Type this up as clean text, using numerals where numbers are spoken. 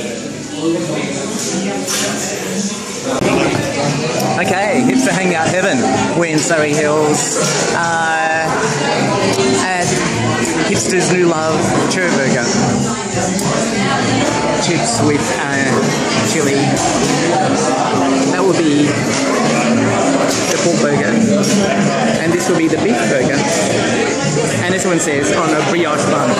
Okay, hipster hangout heaven. We're in Surrey Hills at Hipster's New Love Churro Burger. Chips with chili. That will be the pork burger. And this will be the beef burger. And this one says on a brioche bun.